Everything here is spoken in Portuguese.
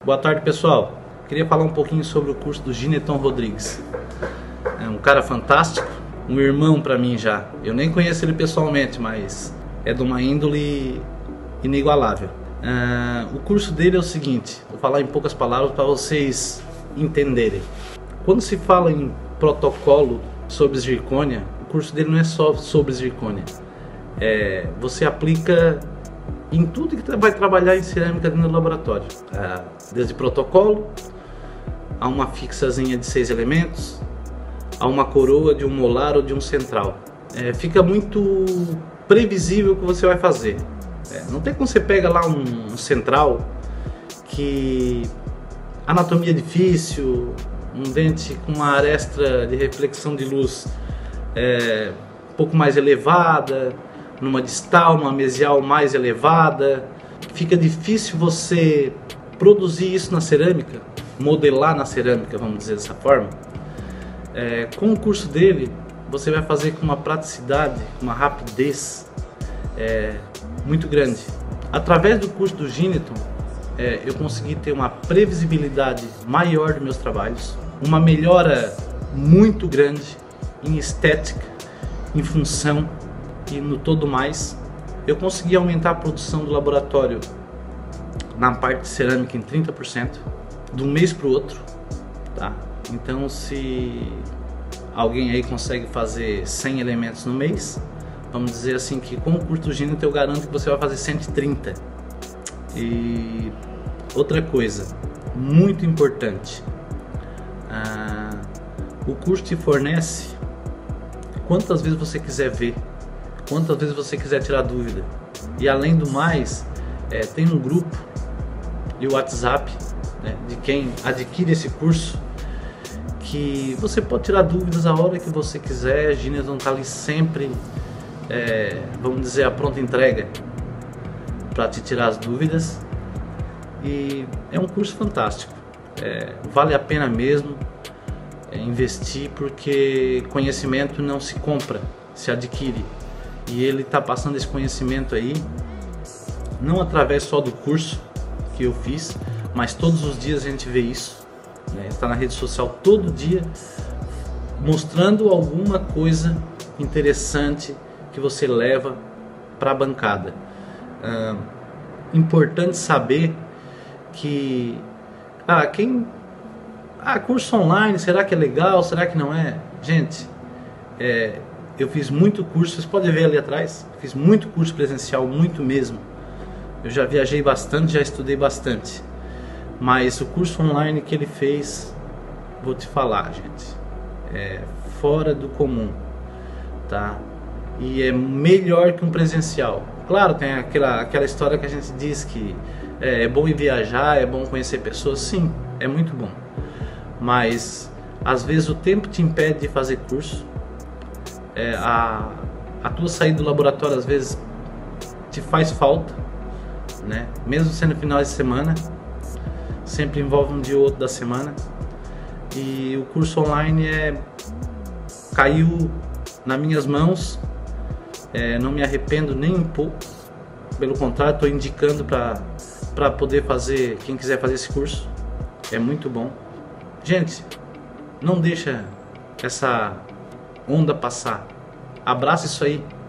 Boa tarde, pessoal. Queria falar um pouquinho sobre o curso do Gineton Rodrigues. É um cara fantástico, um irmão para mim já. Eu nem conheço ele pessoalmente, mas é de uma índole inigualável. O curso dele é o seguinte, vou falar em poucas palavras para vocês entenderem. Quando se fala em protocolo sobre zircônia, o curso dele não é só sobre zircônia. Você aplica em tudo que vai trabalhar em cerâmica dentro do laboratório, desde protocolo a uma fixazinha de 6 elementos, a uma coroa de um molar ou de um central. Fica muito previsível o que você vai fazer. Não tem como você pega lá um central que anatomia difícil, um dente com uma aresta de reflexão de luz um pouco mais elevada, numa distal, uma mesial mais elevada. Fica difícil você produzir isso na cerâmica, modelar na cerâmica, vamos dizer dessa forma. Com o curso dele, você vai fazer com uma praticidade, uma rapidez muito grande. Através do curso do Gineton, eu consegui ter uma previsibilidade maior dos meus trabalhos, uma melhora muito grande em estética, em função e no todo mais. Eu consegui aumentar a produção do laboratório na parte de cerâmica em 30%, de um mês para o outro, tá? Então, se alguém aí consegue fazer 100 elementos no mês, vamos dizer assim que com o curso do Gineton eu garanto que você vai fazer 130. E outra coisa muito importante, o curso te fornece quantas vezes você quiser ver, quantas vezes você quiser tirar dúvida. E além do mais, tem um grupo de WhatsApp, de quem adquire esse curso, que você pode tirar dúvidas a hora que você quiser. A Gineton está ali sempre, vamos dizer, a pronta entrega para te tirar as dúvidas. E é um curso fantástico, vale a pena mesmo investir, porque conhecimento não se compra, se adquire. E ele está passando esse conhecimento aí, não através só do curso que eu fiz, mas todos os dias a gente vê isso, está na rede social todo dia, mostrando alguma coisa interessante que você leva para a bancada. Importante saber que curso online, será que é legal, será que não é? Gente, eu fiz muito curso, vocês podem ver ali atrás, fiz muito curso presencial, muito mesmo. Eu já viajei bastante, já estudei bastante. Mas o curso online que ele fez, vou te falar, gente, é fora do comum, tá? E é melhor que um presencial. Claro, tem aquela história que a gente diz que é bom ir viajar, é bom conhecer pessoas. Sim, é muito bom. Mas às vezes o tempo te impede de fazer curso. A tua saída do laboratório às vezes te faz falta, mesmo sendo final de semana, sempre envolve um dia ou outro da semana. E o curso online caiu nas minhas mãos, não me arrependo nem um pouco, pelo contrário, estou indicando para poder fazer, quem quiser fazer esse curso, é muito bom. Gente, não deixa essa onda passar, abraça isso aí.